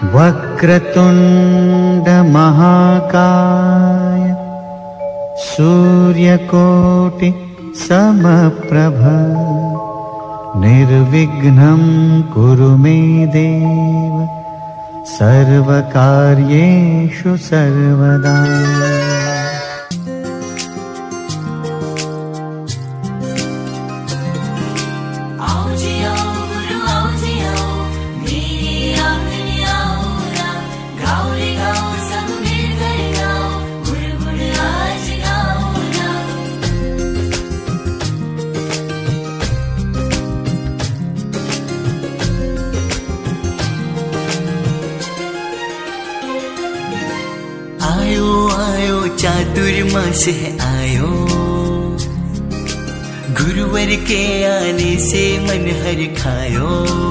वक्रतुंड महाकाय सूर्यकोटि समप्रभ निर्विघ्नं कुरु मे देव सर्वकार्येषु सर्वदा। आयो आयो चातुर्मास है आयो, गुरुवर के आने से मन हर खायो।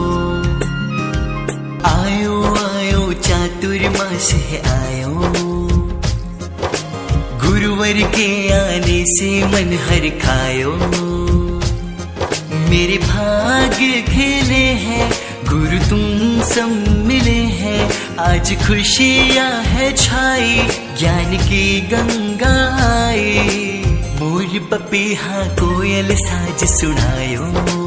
आयो आयो चातुर्मास है आयो, गुरुवर के आने से मन हर खायो। मेरे भाग्य खेले हैं गुरु तुम सब मिले हैं, आज खुशियाँ है छाई ज्ञान की गंगा आई। मोर पपीहा कोयल साज सुनायो।